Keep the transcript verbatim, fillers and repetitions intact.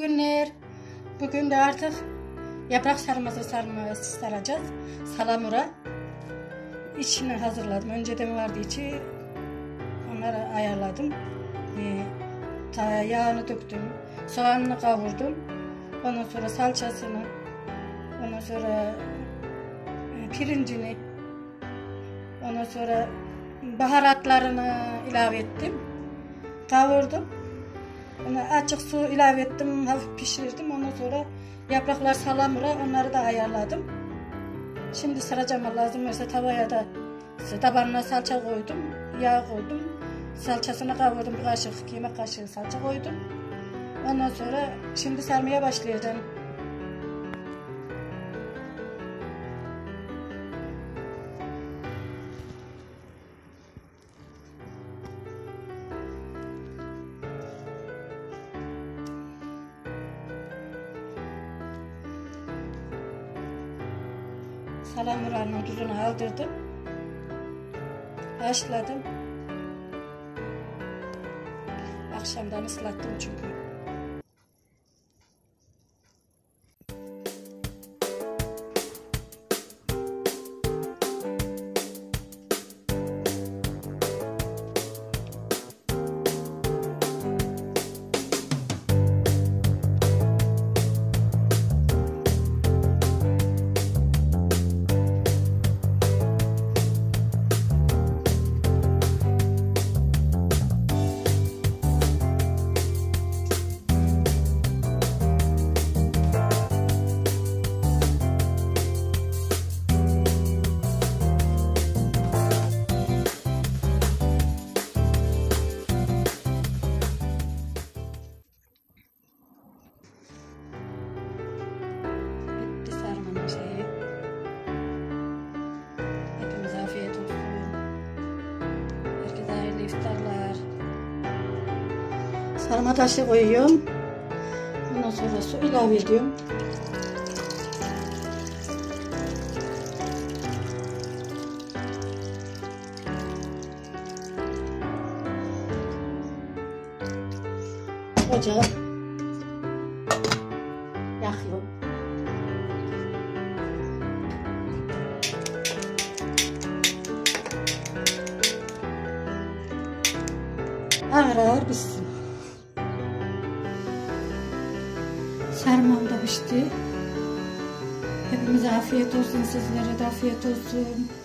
günler. Bugün de artık yaprak sarması sarması saracağız. Salamura. İçini hazırladım. Önceden vardı içi. Onları ayarladım. Ee, yağını döktüm. Soğanını kavurdum. Ondan sonra salçasını. Ondan sonra pirincini. Ondan sonra baharatlarını ilave ettim. Kavurdum. Ona açık su ilave ettim, hafif pişirdim. Ondan sonra yapraklar salamura, onları da ayarladım. Şimdi saracağım, lazım olursa tavaya da tabanına salça koydum, yağ koydum. Salçasını kavurdum, bir kaşık, iki yemek kaşığı salça koydum. Ondan sonra şimdi sarmaya başlayacağım. Salamuranın tuzunu aldırdım. Haşladım. Akşamdan ıslattım çünkü. Hepimize afiyet olsun. Herkese hayırlı iftarlar. Sarma taşı koyuyorum. Ondan sonra su ilave ediyorum. Ocağı yakıyorum. Ağır ağır pişsin. Sarmam da pişti. Hepimize afiyet olsun, sizlere de afiyet olsun.